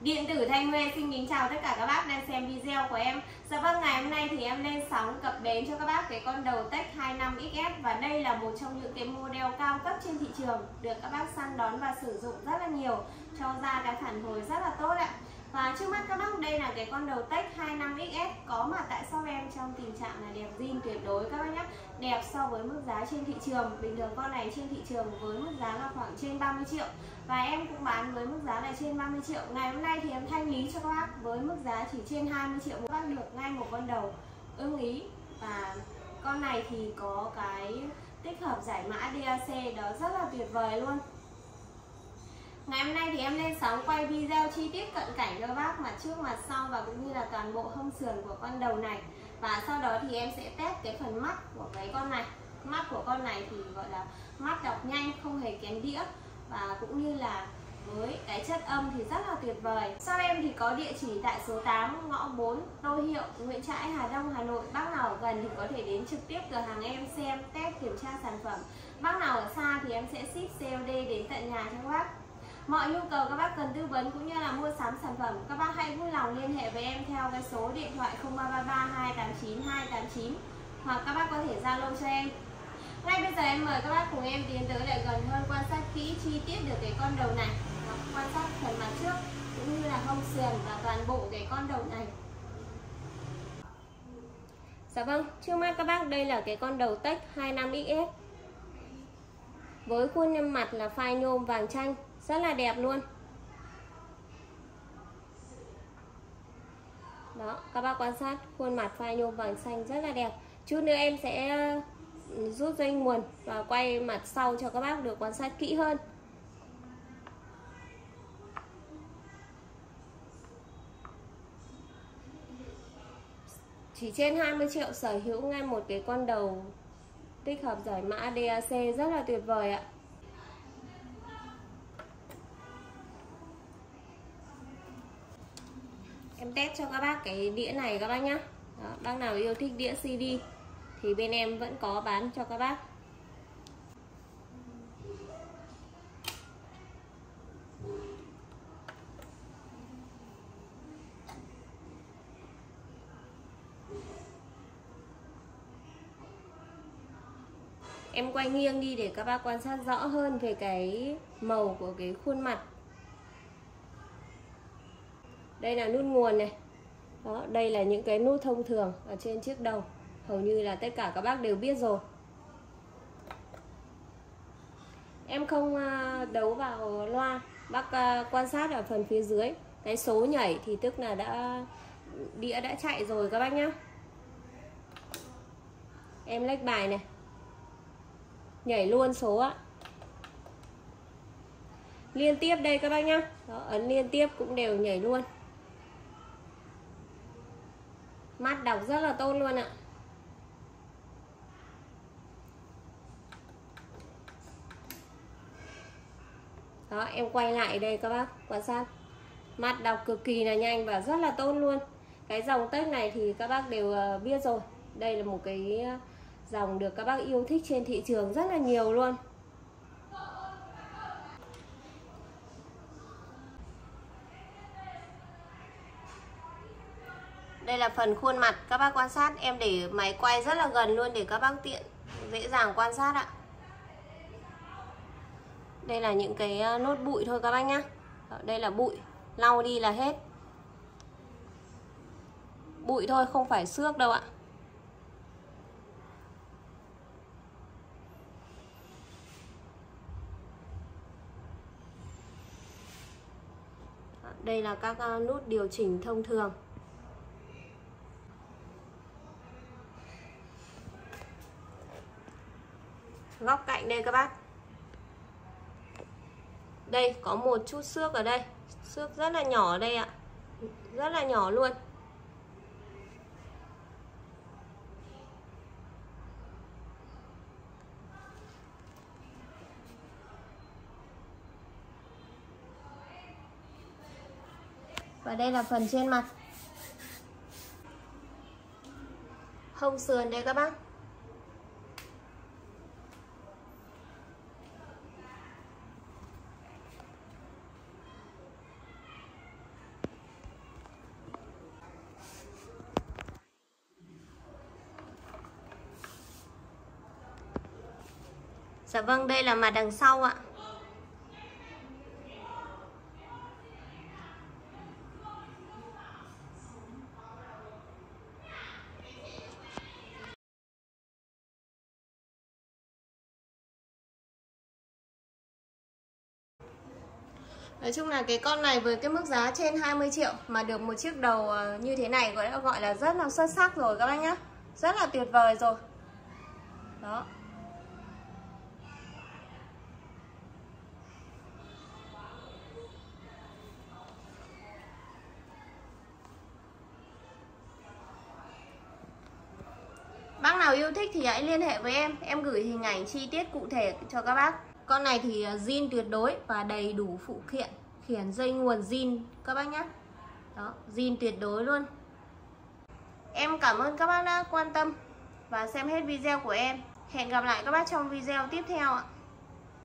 Điện tử Thanh Huê xin kính chào tất cả các bác đang xem video của em. Dạ vâng, ngày hôm nay thì em lên sóng cập bến cho các bác cái con đầu Tech 25XS. Và đây là một trong những cái model cao cấp trên thị trường, được các bác săn đón và sử dụng rất là nhiều, cho ra cái phản hồi rất là tốt ạ. Và trước mắt các bác đây là cái con đầu Tech 25XS có mặt tại shop em trong tình trạng là đẹp zin tuyệt đối các bác nhé. Đẹp so với mức giá trên thị trường. Bình thường con này trên thị trường với mức giá là khoảng trên 30 triệu. Và em cũng bán với mức giá là trên 30 triệu. Ngày hôm nay thì em thanh lý cho các bác với mức giá chỉ trên 20 triệu. Các bác được ngay một con đầu ưng ý. Và con này thì có cái tích hợp giải mã DAC đó rất là tuyệt vời luôn. Ngày hôm nay thì em lên sóng quay video chi tiết cận cảnh cho các bác mặt trước mặt sau và cũng như là toàn bộ hông sườn của con đầu này. Và sau đó thì em sẽ test cái phần mắt của cái con này. Mắt của con này thì gọi là mắt đọc nhanh, không hề kén đĩa. Và cũng như là với cái chất âm thì rất là tuyệt vời. Sau em thì có địa chỉ tại số 8 ngõ 4 Tô Hiệu, Nguyễn Trãi, Hà Đông, Hà Nội. Bác nào ở gần thì có thể đến trực tiếp cửa hàng em xem, test, kiểm tra sản phẩm. Bác nào ở xa thì em sẽ ship COD đến tận nhà cho các bác. Mọi nhu cầu các bác cần tư vấn cũng như là mua sắm sản phẩm, các bác hãy vui lòng liên hệ với em theo cái số điện thoại 0333 289 289 hoặc các bác có thể Zalo cho em. Ngay bây giờ em mời các bác cùng em tiến tới lại gần hơn, quan sát kỹ chi tiết được cái con đầu này, quan sát phần mặt trước cũng như là hông sườn và toàn bộ cái con đầu này. Dạ vâng, trước mắt các bác đây là cái con đầu Tech 25XS với khuôn mặt là phai nhôm vàng chanh, rất là đẹp luôn. Đó, các bác quan sát khuôn mặt phai nhôm vàng xanh rất là đẹp. Chút nữa em sẽ rút dây nguồn và quay mặt sau cho các bác được quan sát kỹ hơn. Chỉ trên 20 triệu sở hữu ngay một cái con đầu tích hợp giải mã DAC rất là tuyệt vời ạ. Em test cho các bác cái đĩa này các bác nhé. Bác nào yêu thích đĩa CD thì bên em vẫn có bán cho các bác. Em quay nghiêng đi để các bác quan sát rõ hơn về cái màu của cái khuôn mặt. Đây là nút nguồn này. Đó, đây là những cái nút thông thường ở trên chiếc đầu. Hầu như là tất cả các bác đều biết rồi. Em không đấu vào loa. Bác quan sát ở phần phía dưới. Cái số nhảy thì tức là đĩa đã chạy rồi các bác nhé. Em lách bài này. Nhảy luôn số á. Liên tiếp đây các bác nhé. Đó, ấn liên tiếp cũng đều nhảy luôn. Mắt đọc rất là tốt luôn ạ. Đó, em quay lại đây các bác quan sát. Mắt đọc cực kỳ là nhanh và rất là tốt luôn. Cái dòng Tech này thì các bác đều biết rồi. Đây là một cái dòng được các bác yêu thích trên thị trường rất là nhiều luôn. Đây là phần khuôn mặt, các bác quan sát. Em để máy quay rất là gần luôn để các bác tiện dễ dàng quan sát ạ. Đây là những cái nốt bụi thôi các bác nhé. Đây là bụi, lau đi là hết. Bụi thôi, không phải xước đâu ạ. Đây là các nút điều chỉnh thông thường. Góc cạnh đây các bác. Đây có một chút xước ở đây. Xước rất là nhỏ ở đây ạ. Rất là nhỏ luôn. Và đây là phần trên mặt. Hông sườn đây các bác. Dạ vâng, đây là mặt đằng sau ạ. Nói chung là cái con này với cái mức giá trên 20 triệu mà được một chiếc đầu như thế này gọi là rất là xuất sắc rồi các bác nhá. Rất là tuyệt vời rồi. Đó. Bác nào yêu thích thì hãy liên hệ với em gửi hình ảnh chi tiết cụ thể cho các bác. Con này thì zin tuyệt đối và đầy đủ phụ kiện, khiển dây nguồn zin các bác nhé. Đó, zin tuyệt đối luôn. Em cảm ơn các bác đã quan tâm và xem hết video của em. Hẹn gặp lại các bác trong video tiếp theo ạ.